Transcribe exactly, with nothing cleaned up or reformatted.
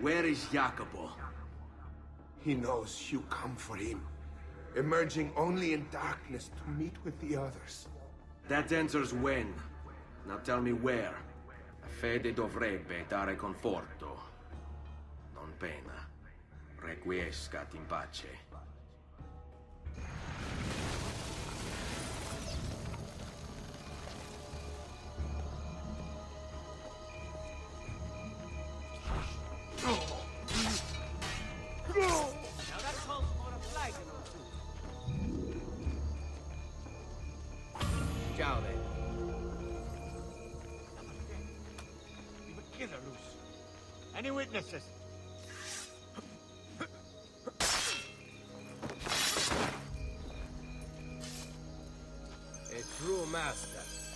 Where is Jacopo? He knows you come for him, emerging only in darkness to meet with the others. That answers when. Now tell me where. La fede dovrebbe dare conforto, non pena. Requiescat in pace. Now that calls for a flag or two. Ciao there. Leave a killer loose. Any witnesses? A true master.